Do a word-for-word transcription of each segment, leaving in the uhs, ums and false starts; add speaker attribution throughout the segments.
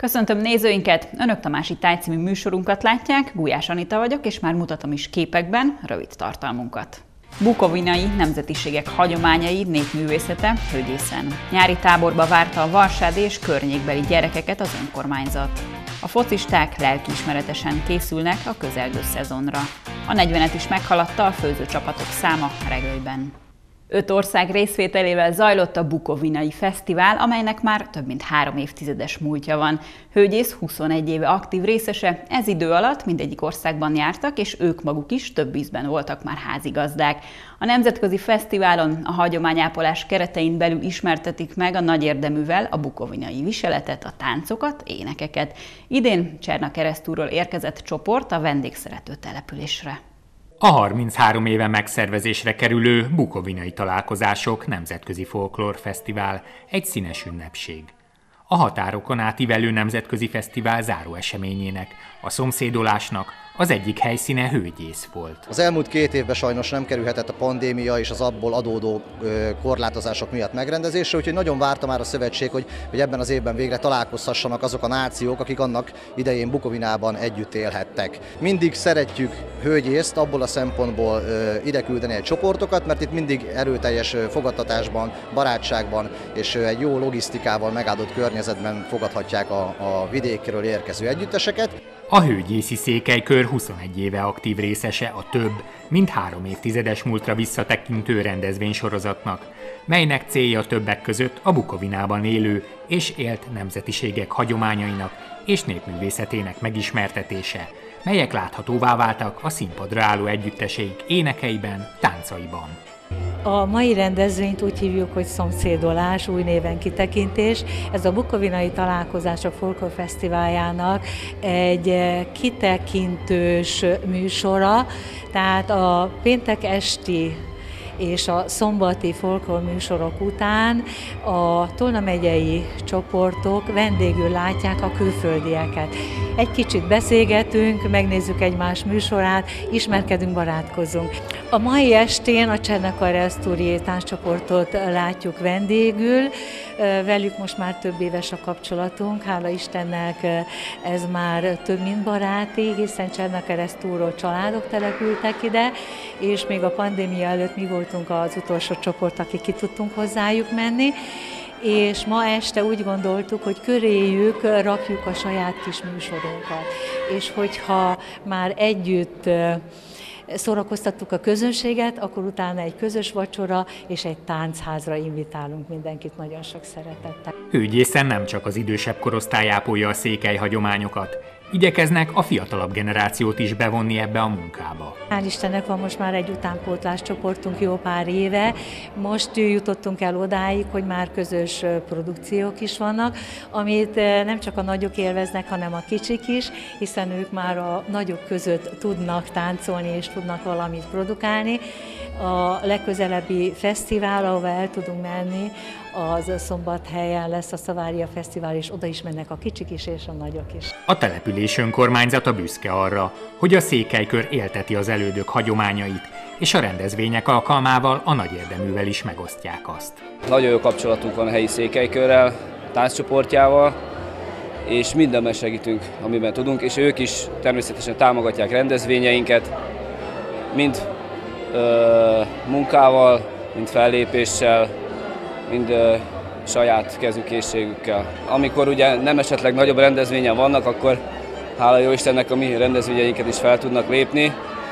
Speaker 1: Köszöntöm nézőinket! Önök Tamási Táj című műsorunkat látják, Gulyás Anita vagyok, és már mutatom is képekben rövid tartalmunkat. Bukovinai nemzetiségek hagyományai, népművészete Hőgyészen. Nyári táborba várta a varsádi és környékbeli gyerekeket az önkormányzat. A focisták lelkiismeretesen készülnek a közelgő szezonra. A negyvenet is meghaladta a főzőcsapatok száma Regőben. Öt ország részvételével zajlott a Bukovinai Fesztivál, amelynek már több mint három évtizedes múltja van. Hőgyész huszonegy éve aktív részese, ez idő alatt mindegyik országban jártak, és ők maguk is több ízben voltak már házigazdák. A nemzetközi fesztiválon a hagyományápolás keretein belül ismertetik meg a nagy érdeművel a bukovinai viseletet, a táncokat, énekeket. Idén Csernakeresztúról érkezett csoport a vendégszerető településre.
Speaker 2: A harminchárom éve megszervezésre kerülő Bukovinai Találkozások Nemzetközi Folklórfesztivál egy színes ünnepség. A határokon átívelő nemzetközi fesztivál záró eseményének, a szomszédolásnak az egyik helyszíne Hőgyész volt.
Speaker 3: Az elmúlt két évben sajnos nem kerülhetett a pandémia és az abból adódó korlátozások miatt megrendezésre, úgyhogy nagyon várta már a szövetség, hogy, hogy ebben az évben végre találkozhassanak azok a nációk, akik annak idején Bukovinában együtt élhettek. Mindig szeretjük Hőgyészt abból a szempontból ide küldeni egy csoportokat, mert itt mindig erőteljes fogadtatásban, barátságban és egy jó logisztikával megáldott környezetben fogadhatják a, a vidékről érkező együtteseket.
Speaker 2: A hőgyészi székelykör huszonegy éve aktív részese a több, mint három évtizedes múltra visszatekintő rendezvénysorozatnak, melynek célja többek között a Bukovinában élő és élt nemzetiségek hagyományainak és népművészetének megismertetése, melyek láthatóvá váltak a színpadra álló együtteseik énekeiben, táncaiban.
Speaker 4: A mai rendezvényt úgy hívjuk, hogy Szomszédolás, új néven kitekintés. Ez a Bukovinai Találkozások Folklórfesztiváljának egy kitekintős műsora, tehát a péntek esti és a szombati folklór műsorok után a Tolna megyei csoportok vendégül látják a külföldieket. Egy kicsit beszélgetünk, megnézzük egymás műsorát, ismerkedünk, barátkozunk. A mai estén a Csernakeresztúri tánccsoportot látjuk vendégül, velük most már több éves a kapcsolatunk, hála Istennek ez már több mint baráti, hiszen Csernakeresztúról családok települtek ide, és még a pandémia előtt mi voltunk az utolsó csoport, akik ki tudtunk hozzájuk menni, és ma este úgy gondoltuk, hogy köréjük rakjuk a saját kis műsorunkat, és hogyha már együtt szórakoztattuk a közönséget, akkor utána egy közös vacsora és egy táncházra invitálunk mindenkit nagyon sok szeretettel.
Speaker 2: Hőgyészen nem csak az idősebb korosztály ápolja a székely hagyományokat, igyekeznek a fiatalabb generációt is bevonni ebbe a munkába.
Speaker 4: Hál' Istennek van most már egy utánpótlás csoportunk jó pár éve. Most jutottunk el odáig, hogy már közös produkciók is vannak, amit nem csak a nagyok élveznek, hanem a kicsik is, hiszen ők már a nagyok között tudnak táncolni és tudnak valamit produkálni. A legközelebbi fesztivál, ahova el tudunk menni, az Szombathelyen lesz a Szavária Fesztivál, és oda is mennek a kicsik is és a nagyok is.
Speaker 2: A település önkormányzata büszke arra, hogy a székelykör élteti az elődök hagyományait, és a rendezvények alkalmával a nagy érdeművel is megosztják azt.
Speaker 5: Nagyon jó kapcsolatunk van a helyi székelykörrel, tánccsoportjával, és mindenben segítünk, amiben tudunk, és ők is természetesen támogatják rendezvényeinket, mind ö, munkával, mind fellépéssel, mind ö, saját kezükészségükkel. Amikor ugye nem esetleg nagyobb rendezvényen vannak, akkor hála jó Istennek a mi rendezvényeinket is fel tudnak lépni,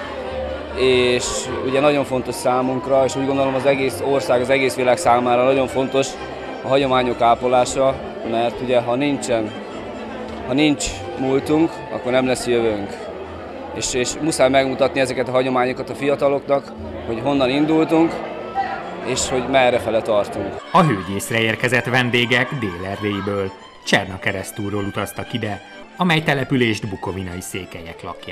Speaker 5: és ugye nagyon fontos számunkra, és úgy gondolom az egész ország, az egész világ számára nagyon fontos a hagyományok ápolása, mert ugye ha nincsen, ha nincs múltunk, akkor nem lesz jövőnk. És, és muszáj megmutatni ezeket a hagyományokat a fiataloknak, hogy honnan indultunk, és hogy merrefele tartunk.
Speaker 2: A Hőgyészre érkezett vendégek Dél-Erdélyből, Csernakeresztúról utaztak ide, amely települést bukovinai székelyek lakják.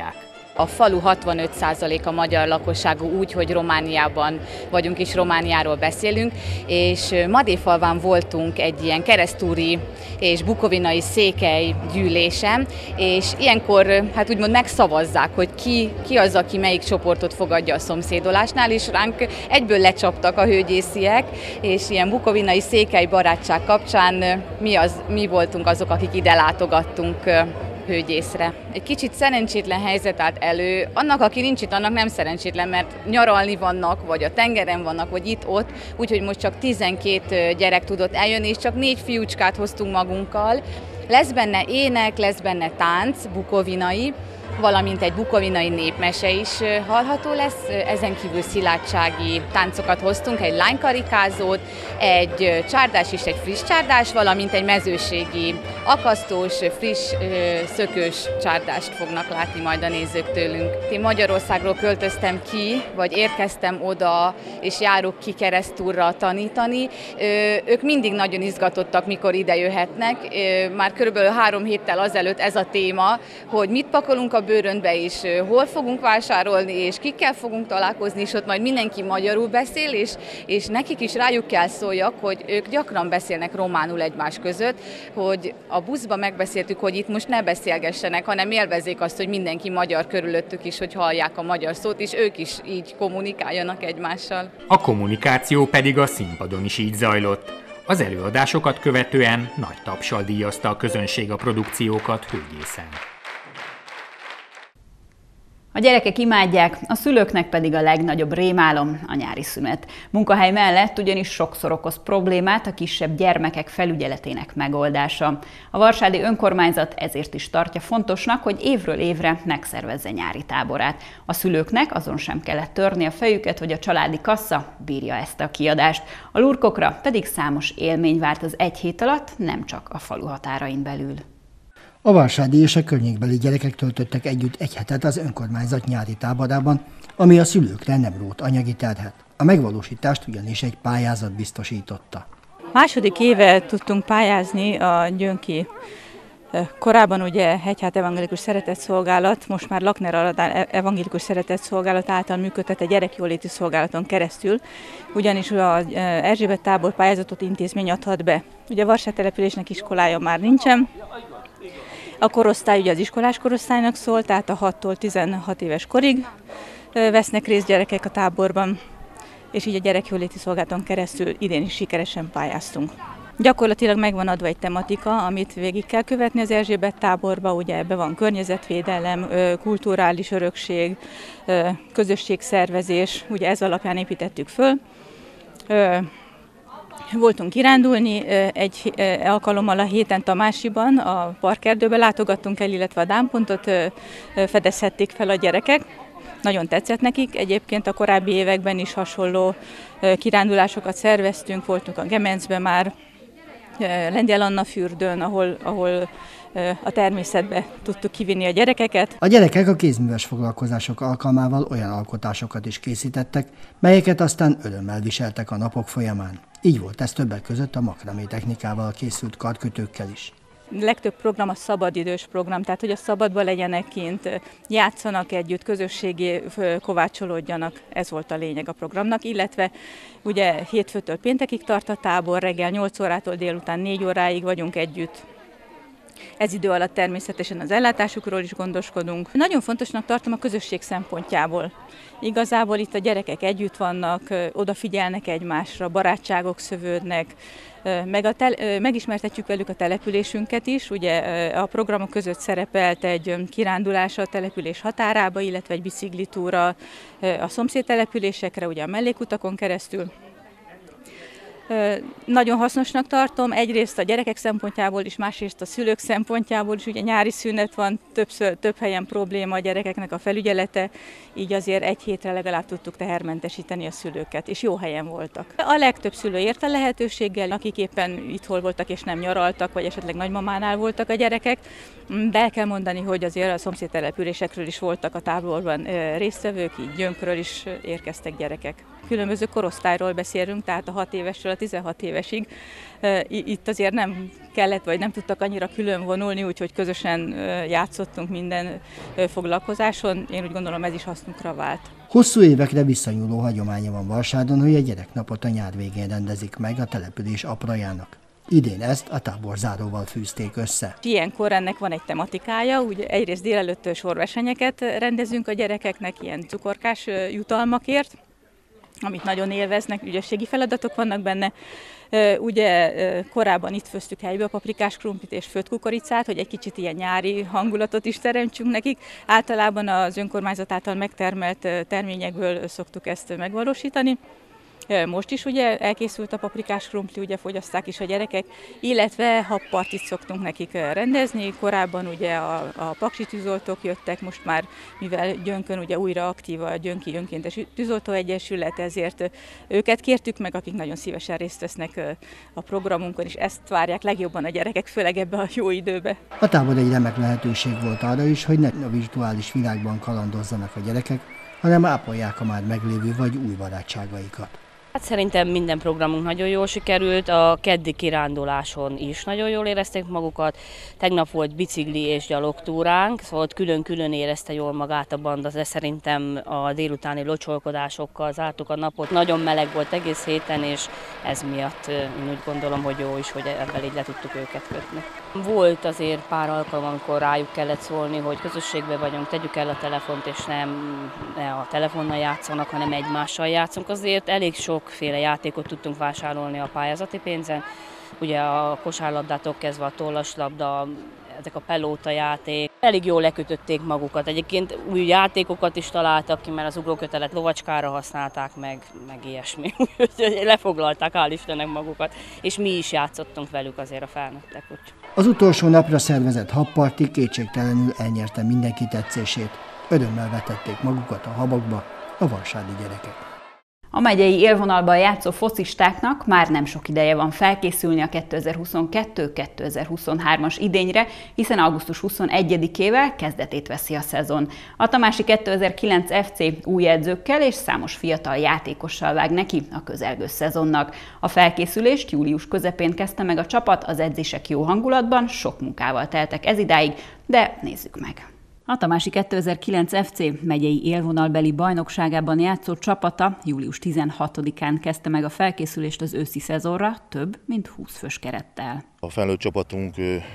Speaker 6: A falu hatvanöt százaléka magyar lakosságú, úgy, hogy Romániában vagyunk és Romániáról beszélünk, és Madéfalván voltunk egy ilyen keresztúri és bukovinai székely gyűlésen, és ilyenkor hát úgymond megszavazzák, hogy ki, ki az, aki melyik csoportot fogadja a szomszédolásnál, és ránk egyből lecsaptak a hőgyésziek, és ilyen bukovinai székely barátság kapcsán mi, az, mi voltunk azok, akik ide látogattunk hőgyészre. Egy kicsit szerencsétlen helyzet állt elő. Annak, aki nincs itt, annak nem szerencsétlen, mert nyaralni vannak, vagy a tengeren vannak, vagy itt-ott, úgyhogy most csak tizenkét gyerek tudott eljönni, és csak négy fiúcskát hoztunk magunkkal. Lesz benne ének, lesz benne tánc, bukovinai, valamint egy bukovinai népmese is hallható lesz. Ezen kívül szilárdsági táncokat hoztunk, egy lánykarikázót, egy csárdás és egy friss csárdás, valamint egy mezőségi akasztós, friss, szökős csárdást fognak látni majd a nézők tőlünk. Én Magyarországról költöztem ki, vagy érkeztem oda, és járok ki keresztúrra tanítani. Ők mindig nagyon izgatottak, mikor ide jöhetnek. Már körülbelül három héttel azelőtt ez a téma, hogy mit pakolunk a bőröntbe, és hol fogunk vásárolni, és kikkel fogunk találkozni, és ott majd mindenki magyarul beszél, és, és nekik is rájuk kell szóljak, hogy ők gyakran beszélnek románul egymás között, hogy a buszban megbeszéltük, hogy itt most ne beszélgessenek, hanem élvezzék azt, hogy mindenki magyar körülöttük is, hogy hallják a magyar szót, és ők is így kommunikáljanak egymással.
Speaker 2: A kommunikáció pedig a színpadon is így zajlott. Az előadásokat követően nagy tapssal díjazta a közönség a produkciókat Hőgyészen.
Speaker 1: A gyerekek imádják, a szülőknek pedig a legnagyobb rémálom a nyári szünet. Munkahely mellett ugyanis sokszor okoz problémát a kisebb gyermekek felügyeletének megoldása. A varsádi önkormányzat ezért is tartja fontosnak, hogy évről évre megszervezze nyári táborát. A szülőknek azon sem kellett törni a fejüket, hogy a családi kassa bírja ezt a kiadást. A lurkokra pedig számos élmény várt az egy hét alatt, nem csak a falu határain belül.
Speaker 7: A varsádi és a környékbeli gyerekek töltöttek együtt egy hetet az önkormányzat nyári táborában, ami a szülőkre nem rótt anyagi terhet. A megvalósítást ugyanis egy pályázat biztosította.
Speaker 8: Második éve tudtunk pályázni a Gyönki. Korábban ugye Hegyház Evangélikus Szeretetszolgálat, most már Lakner Aladár Evangélikus Szeretetszolgálat által működtet egy gyerekjóléti szolgálaton keresztül, ugyanis az Erzsébet tábor pályázatot intézmény adhat be. Ugye a Varsát településnek iskolája már nincsen. A korosztály ugye az iskolás korosztálynak szól, tehát a hattól tizenhat éves korig vesznek részt gyerekek a táborban, és így a gyerekjóléti szolgálaton keresztül idén is sikeresen pályáztunk. Gyakorlatilag megvan adva egy tematika, amit végig kell követni az Erzsébet táborba, ugye ebben van környezetvédelem, kulturális örökség, közösségszervezés, ugye ez alapján építettük föl. Voltunk kirándulni egy alkalommal a héten Tamásiban, a parkerdőbe látogattunk el, illetve a dámpontot fedezhették fel a gyerekek. Nagyon tetszett nekik, egyébként a korábbi években is hasonló kirándulásokat szerveztünk, voltunk a Gemencben már, Lengyel Anna fürdőn, ahol, ahol a természetbe tudtuk kivinni a gyerekeket.
Speaker 7: A gyerekek a kézműves foglalkozások alkalmával olyan alkotásokat is készítettek, melyeket aztán örömmel viseltek a napok folyamán. Így volt ez többek között a makramé technikával készült karkötőkkel is.
Speaker 8: Legtöbb program a szabadidős program, tehát hogy a szabadban legyenek kint, játszanak együtt, közösségé kovácsolódjanak, ez volt a lényeg a programnak, illetve ugye hétfőtől péntekig tart a tábor, reggel nyolc órától délután négy óráig vagyunk együtt. Ez idő alatt természetesen az ellátásukról is gondoskodunk. Nagyon fontosnak tartom a közösség szempontjából. Igazából itt a gyerekek együtt vannak, odafigyelnek egymásra, barátságok szövődnek, meg a tel- megismertetjük velük a településünket is. Ugye a programok között szerepelt egy kirándulás a település határába, illetve egy biciklitúra a szomszéd településekre, ugye a mellékutakon keresztül. Nagyon hasznosnak tartom, egyrészt a gyerekek szempontjából is, másrészt a szülők szempontjából is, ugye nyári szünet van, többször, több helyen probléma a gyerekeknek a felügyelete, így azért egy hétre legalább tudtuk tehermentesíteni a szülőket, és jó helyen voltak. A legtöbb szülő ért a lehetőséggel, akik éppen itthon voltak és nem nyaraltak, vagy esetleg nagymamánál voltak a gyerekek, de el kell mondani, hogy azért a szomszéd településekről is voltak a táborban résztvevők, így Gyönkről is érkeztek gyerekek. Különböző korosztályról beszélünk, tehát a hat évesről a tizenhat évesig. Itt azért nem kellett, vagy nem tudtak annyira külön vonulni, úgyhogy közösen játszottunk minden foglalkozáson. Én úgy gondolom, ez is hasznunkra vált.
Speaker 7: Hosszú évekre visszanyúló hagyománya van Varsádon, hogy a gyereknapot a nyár végén rendezik meg a település aprajának. Idén ezt a táborzáróval fűzték össze.
Speaker 8: Ilyenkor ennek van egy tematikája, ugye egyrészt délelőtt sorversenyeket rendezünk a gyerekeknek ilyen cukorkás jutalmakért, amit nagyon élveznek, ügyességi feladatok vannak benne. Ugye korábban itt főztük helybe a paprikás krumplit és főtt kukoricát, hogy egy kicsit ilyen nyári hangulatot is teremtsünk nekik. Általában az önkormányzat által megtermelt terményekből szoktuk ezt megvalósítani. Most is ugye elkészült a paprikás krumpli, ugye fogyaszták is a gyerekek, illetve habpartit szoktunk nekik rendezni. Korábban ugye a, a paksi tűzoltók jöttek, most már mivel Gyönkön ugye újra aktív a Gyönki Önkéntes Tűzoltó Egyesület, ezért őket kértük meg, akik nagyon szívesen részt vesznek a programunkon, és ezt várják legjobban a gyerekek, főleg ebbe a jó időbe.
Speaker 7: A tábor egy remek lehetőség volt arra is, hogy ne a virtuális világban kalandozzanak a gyerekek, hanem ápolják a már meglévő vagy új barátságaikat.
Speaker 9: Hát szerintem minden programunk nagyon jól sikerült, a keddi kiránduláson is nagyon jól érezték magukat, tegnap volt bicikli és gyalogtúránk, szóval külön-külön érezte jól magát a banda, de szerintem a délutáni locsolkodásokkal zártuk a napot. Nagyon meleg volt egész héten, és ez miatt én úgy gondolom, hogy jó is, hogy ebből így le tudtuk őket kötni. Volt azért pár alkalom, amikor rájuk kellett szólni, hogy közösségben vagyunk, tegyük el a telefont, és nem ne a telefonnal játszanak, hanem egymással játszunk. Azért elég sokféle játékot tudtunk vásárolni a pályázati pénzen. Ugye a kosárlabdától kezdve a tollaslabda, ezek a pelóta játék. Elég jól lekötötték magukat. Egyébként új játékokat is találtak ki, mert az ugrókötelet lovacskára használták meg, meg ilyesmi. Úgyhogy lefoglalták, hál' Istennek magukat. És mi is játszottunk velük azért a felnőttek. Úgy.
Speaker 7: Az utolsó napra szervezett habparti kétségtelenül elnyerte mindenki tetszését. Örömmel vetették magukat a habakba a varsádi gyerekek.
Speaker 1: A megyei élvonalban játszó focistáknak már nem sok ideje van felkészülni a kétezer-huszonkettő kétezer-huszonhármas idényre, hiszen augusztus huszonegyedikével kezdetét veszi a szezon. A tamási kétezer-kilenc ef cé új edzőkkel és számos fiatal játékossal vág neki a közelgő szezonnak. A felkészülést július közepén kezdte meg a csapat, az edzések jó hangulatban, sok munkával teltek ez idáig, de nézzük meg. A tamási kétezer-kilenc ef cé megyei élvonalbeli bajnokságában játszó csapata július tizenhatodikán kezdte meg a felkészülést az őszi szezonra több mint húsz fős kerettel.
Speaker 10: A felnőtt csapatunk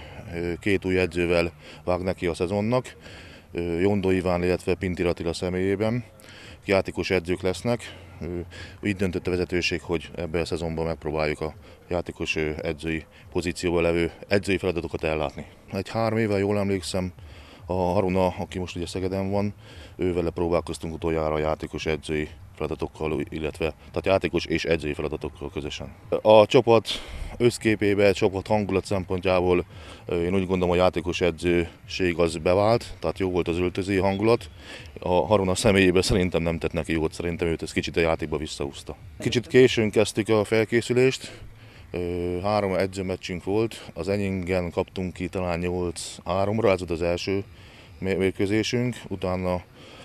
Speaker 10: két új edzővel vág neki a szezonnak, Jondó Iván, illetve Pintér Attila személyében. Játékos edzők lesznek. Így döntött a vezetőség, hogy ebben a szezonban megpróbáljuk a játékos edzői pozícióban levő edzői feladatokat ellátni. Egy három éve, jól emlékszem, a Haruna, aki most ugye Szegeden van, ővele próbálkoztunk utoljára a játékos edzői feladatokkal, illetve tehát játékos és edzői feladatokkal közösen. A csapat összképében, csapat hangulat szempontjából én úgy gondolom, a játékos edzőség az bevált, tehát jó volt az öltözői hangulat. A Haruna személyében szerintem nem tett neki jót, szerintem őt ez kicsit a játékba visszahúzta. Kicsit későn kezdtük a felkészülést. Három edzőmeccsünk volt, az enyénken kaptunk ki talán nyolc háromra, ez volt az első mérkőzésünk, utána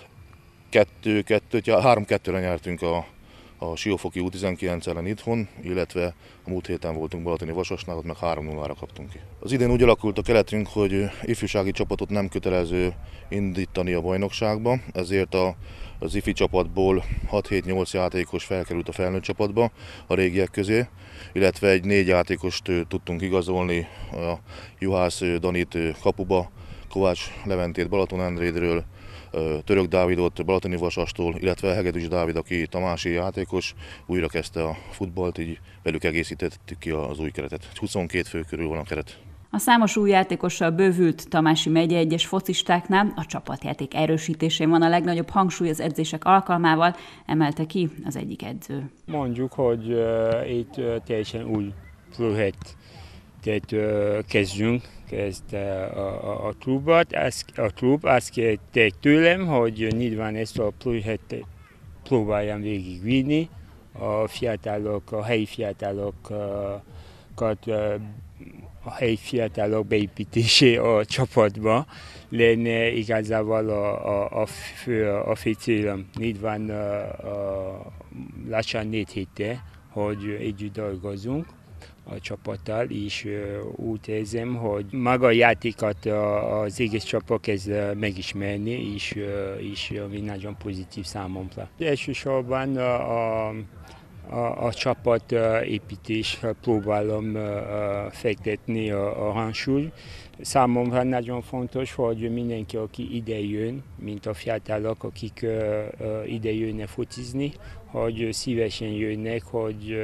Speaker 10: három kettőre nyertünk a, a Siófoki U tizenkilenc ellen itthon, illetve a múlt héten voltunk Balatoni Vasasnál, ott meg három nullára kaptunk ki. Az idén úgy alakult a keretünk, hogy ifjúsági csapatot nem kötelező indítani a bajnokságba, ezért a az ifi csapatból hat-hét-nyolc játékos felkerült a felnőtt csapatba a régiek közé, illetve egy négy játékost tudtunk igazolni, a Juhász Danit kapuba, Kovács Leventét Balatonendrédről, Török Dávidot Balatoni Vasastól, illetve Hegedűs Dávid, aki tamási játékos, újra kezdte a futballt, így velük egészítettük ki az új keretet. huszonkét fő körül van a keret.
Speaker 1: A számos új játékossal bővült Tamási megye egyes focistáknál a csapatjáték erősítésén van a legnagyobb hangsúly az edzések alkalmával, emelte ki az egyik edző.
Speaker 11: Mondjuk, hogy uh, itt uh, teljesen új projekt uh, kezdjünk, kezd uh, a, a klubot. Ez, a klub azt kérte tőlem, hogy nyilván ezt a projektet próbáljam végigvinni. A fiatalok, a helyi fiatalokat uh, a helyi fiatalok beépítésé a csapatba lenne igazából a, a, a, fő, a fő célom. Nyilván lassan négy héte hogy együtt dolgozunk a csapattal, és úgy érzem, hogy maga a játékot az egész csapat kezd megismerni, és, és ami nagyon pozitív számomra. Elsősorban a, a, a, a csapat építés próbálom fektetni a, a hangsúlyt. Számomra nagyon fontos, hogy mindenki, aki ide jön, mint a fiatalok, akik ide jönnek focizni, hogy szívesen jönnek, hogy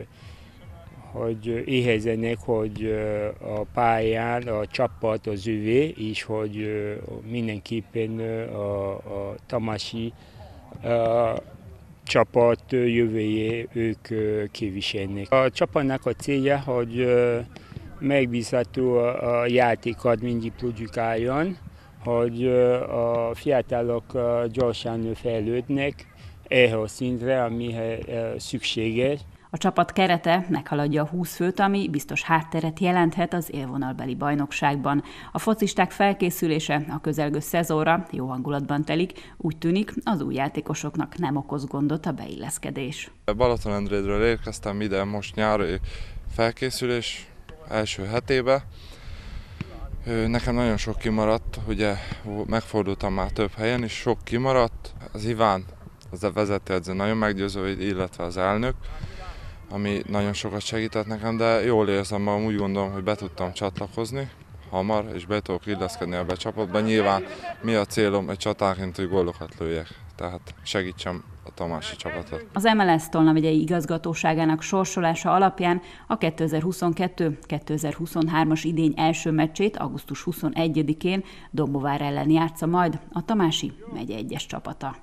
Speaker 11: hogy éhezenek, hogy a pályán a csapat az övé, és hogy mindenképpen a, a tamási a csapat jövője ők képviselnek. A csapatnak a célja, hogy megbízható a játékot mindig produkáljon, hogy a fiatalok gyorsan fejlődnek erre a szintre, amihez szükséges.
Speaker 1: A csapat kerete meghaladja a húsz főt, ami biztos hátteret jelenthet az élvonalbeli bajnokságban. A focisták felkészülése a közelgő szezonra jó hangulatban telik, úgy tűnik, az új játékosoknak nem okoz gondot a beilleszkedés.
Speaker 12: Balatonendrédről érkeztem ide most nyári felkészülés első hetébe. Nekem nagyon sok kimaradt, ugye megfordultam már több helyen, és sok kimaradt. Az Iván, az a vezetőedző nagyon meggyőző, illetve az elnök, ami nagyon sokat segített nekem, de jól érzem magam, úgy gondolom, hogy be tudtam csatlakozni hamar, és be tudok illeszkedni ebbe a csapatba. Nyilván mi a célom, egy csatánként, hogy gólokat lőjek, tehát segítsem a tamási csapatot.
Speaker 1: Az em el es Tolna megyei igazgatóságának sorsolása alapján a kétezer-huszonkettő kétezer-huszonhármas idény első meccsét augusztus huszonegyedikén Dombóvár ellen játsza majd a tamási megye egyes csapata.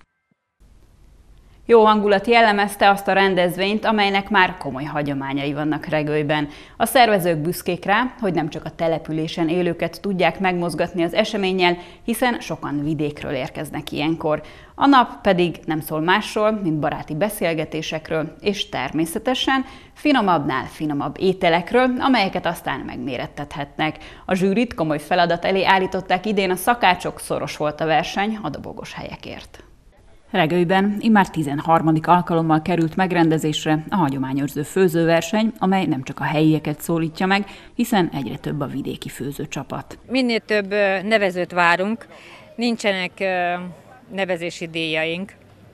Speaker 1: Jó hangulat jellemezte azt a rendezvényt, amelynek már komoly hagyományai vannak Regőben. A szervezők büszkék rá, hogy nem csak a településen élőket tudják megmozgatni az eseménnyel, hiszen sokan vidékről érkeznek ilyenkor. A nap pedig nem szól másról, mint baráti beszélgetésekről, és természetesen finomabbnál finomabb ételekről, amelyeket aztán megmérettethetnek. A zsűrit komoly feladat elé állították idén a szakácsok, szoros volt a verseny a dobogos helyekért. Regőben immár tizenharmadik alkalommal került megrendezésre a hagyományőrző főzőverseny, amely nem csak a helyieket szólítja meg, hiszen egyre több a vidéki főzőcsapat.
Speaker 13: Minél több nevezőt várunk, nincsenek nevezési díjaink,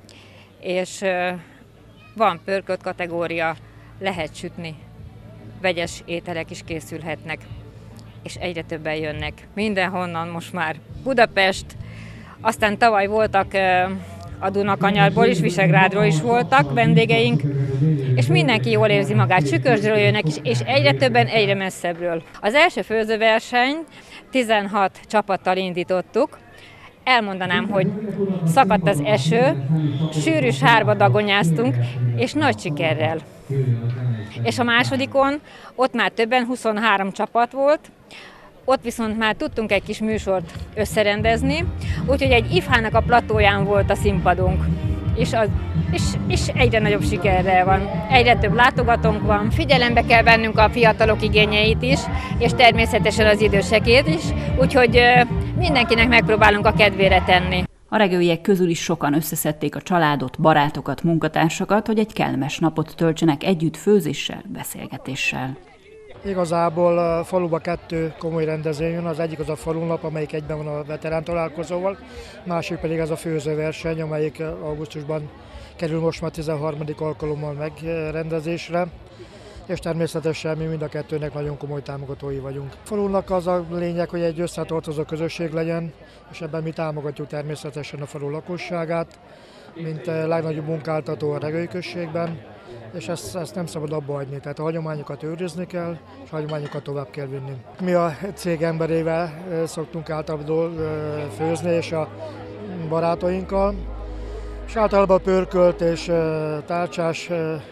Speaker 13: és van pörkölt kategória, lehet sütni, vegyes ételek is készülhetnek, és egyre többen jönnek. Mindenhonnan most már Budapest, aztán tavaly voltak a Dunakanyarból is, Visegrádról is voltak vendégeink, és mindenki jól érzi magát, Sükösdről jönnek is, és egyre többen, egyre messzebbről. Az első főzőverseny tizenhat csapattal indítottuk. Elmondanám, hogy szakadt az eső, sűrűs hárba dagonyáztunk, és nagy sikerrel. És a másodikon ott már többen, huszonhárom csapat volt, ott viszont már tudtunk egy kis műsort összerendezni, úgyhogy egy ifhának a platóján volt a színpadunk, és, az, és, és egyre nagyobb sikerrel van, egyre több látogatónk van. Figyelembe kell vennünk a fiatalok igényeit is, és természetesen az idősekét is, úgyhogy mindenkinek megpróbálunk a kedvére tenni.
Speaker 1: A regőiek közül is sokan összeszedték a családot, barátokat, munkatársakat, hogy egy kellemes napot töltsenek együtt főzéssel, beszélgetéssel.
Speaker 14: Igazából a faluba kettő komoly rendezvény van, az egyik az a falunap, amelyik egyben van a veterán találkozóval, másik pedig az a főzőverseny, amelyik augusztusban kerül most már tizenharmadik alkalommal megrendezésre, és természetesen mi mind a kettőnek nagyon komoly támogatói vagyunk. A falunak az a lényeg, hogy egy összetartozó közösség legyen, és ebben mi támogatjuk természetesen a falu lakosságát, mint legnagyobb munkáltató a Regői községben, és ezt, ezt nem szabad abba hagyni, tehát a hagyományokat őrizni kell, és a hagyományokat tovább kell vinni. Mi a cég emberével szoktunk általában főzni, és a barátainkkal, és általában pörkölt és tárcsás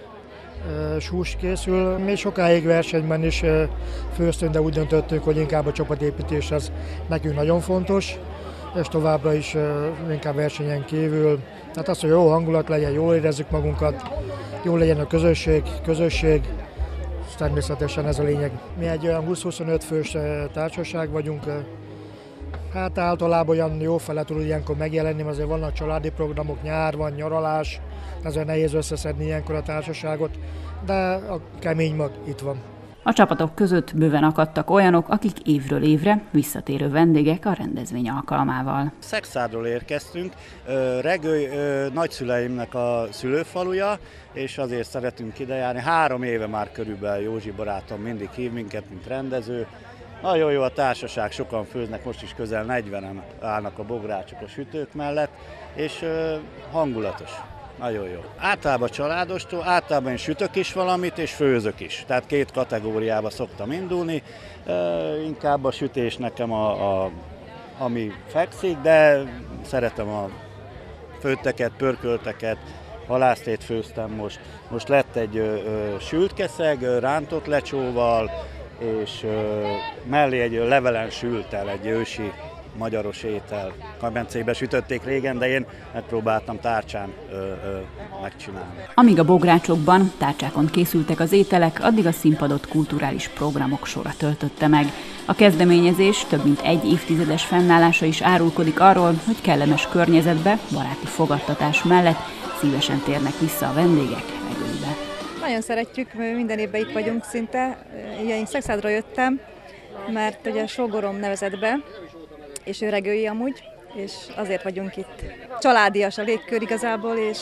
Speaker 14: hús készül. Mi sokáig versenyben is főztünk, de úgy döntöttünk, hogy inkább a csapatépítés az nekünk nagyon fontos, és továbbra is inkább versenyen kívül. Tehát az, hogy jó hangulat legyen, jól érezzük magunkat, jól legyen a közösség, közösség, és természetesen ez a lényeg. Mi egy olyan húsz-huszonöt fős társaság vagyunk, Hát általában olyan jó fele tud ilyenkor megjelenni, mert azért vannak családi programok, nyár van, nyaralás, ezért nehéz összeszedni ilyenkor a társaságot, de a kemény mag itt van.
Speaker 1: A csapatok között bőven akadtak olyanok, akik évről évre visszatérő vendégek a rendezvény alkalmával.
Speaker 15: Szekszádról érkeztünk, Regőly nagyszüleimnek a szülőfaluja, és azért szeretünk idejárni. Három éve már körülbelül Józsi barátom mindig hív minket, mint rendező. Nagyon jó a társaság, sokan főznek, most is közel negyvenen állnak a bográcsok a sütők mellett, és hangulatos. Nagyon jó. Általában családostól, általában én sütök is valamit, és főzök is. Tehát két kategóriába szoktam indulni. Inkább a sütés nekem a, a, ami fekszik, de szeretem a főtteket, pörkölteket, halászlét főztem most. Most lett egy ö, ö, sült keszeg, rántott lecsóval, és ö, mellé egy levelen sültel, egy ősi magyaros étel. Kamencébe sütötték régen, de én megpróbáltam tárcsán ö, ö, megcsinálni.
Speaker 1: Amíg a bográcsokban, tárcsákon készültek az ételek, addig a színpadot kulturális programok sora töltötte meg. A kezdeményezés több mint egy évtizedes fennállása is árulkodik arról, hogy kellemes környezetbe, baráti fogadtatás mellett szívesen térnek vissza a vendégek Regőlybe.
Speaker 16: Nagyon szeretjük, minden évben itt vagyunk szinte. Ugye én Szekszádról jöttem, mert ugye sógorom nevezett be, és ő regői amúgy, és azért vagyunk itt. Családias a légkör igazából, és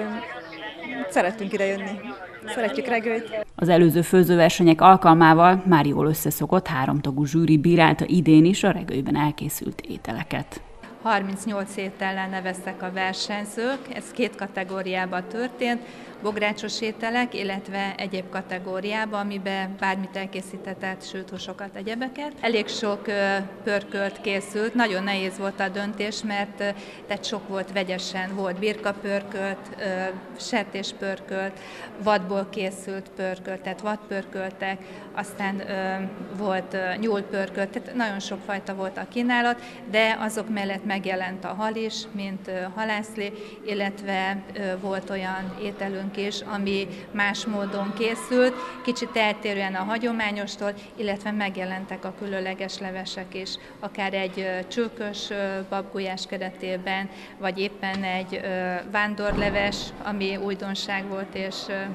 Speaker 16: szerettünk ide jönni. Szeretjük Regőlyt.
Speaker 1: Az előző főzőversenyek alkalmával már jól összeszokott háromtagú zsűri bírálta idén is a Regőlyben elkészült ételeket.
Speaker 17: harmincnyolc étellel neveztek a versenyzők, ez két kategóriában történt, bográcsos ételek, illetve egyéb kategóriában, amiben bármit elkészítetett, sült húsokat, egyebeket. Elég sok pörkölt készült, nagyon nehéz volt a döntés, mert tehát sok volt vegyesen, volt birkapörkölt, sertéspörkölt, vadból készült pörkölt, tehát vadpörköltek, aztán volt nyúlpörkölt, tehát nagyon sok fajta volt a kínálat, de azok mellett megjelent a hal is, mint halászlé, illetve volt olyan ételünk is, ami más módon készült, kicsit eltérően a hagyományostól, illetve megjelentek a különleges levesek is, akár egy csülkös babgulyás keretében, vagy éppen egy vándorleves, ami újdonság volt, és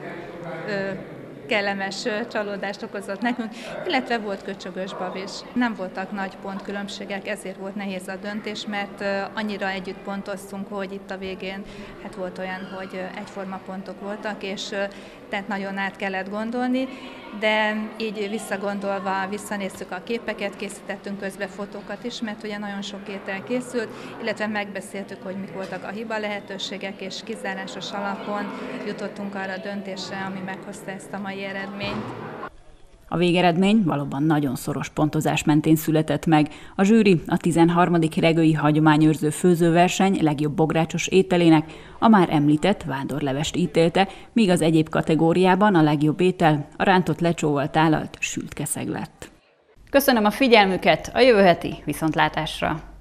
Speaker 17: kellemes csalódást okozott nekünk, illetve volt köcsögös bab is. Nem voltak nagy pontkülönbségek, ezért volt nehéz a döntés, mert annyira együtt pontoztunk, hogy itt a végén hát volt olyan, hogy egyforma pontok voltak, és tehát nagyon át kellett gondolni, de így visszagondolva visszanéztük a képeket, készítettünk közben fotókat is, mert ugye nagyon sok étel készült, illetve megbeszéltük, hogy mik voltak a hiba lehetőségek, és kizárásos alapon jutottunk arra a döntésre, ami meghozta ezt a mai eredményt.
Speaker 1: A végeredmény valóban nagyon szoros pontozás mentén született meg. A zsűri a tizenharmadik Regői Hagyományőrző Főzőverseny legjobb bográcsos ételének a már említett vándorlevest ítélte, míg az egyéb kategóriában a legjobb étel a rántott lecsóval tálalt sült keszeg lett. Köszönöm a figyelmüket, a jövő heti viszontlátásra!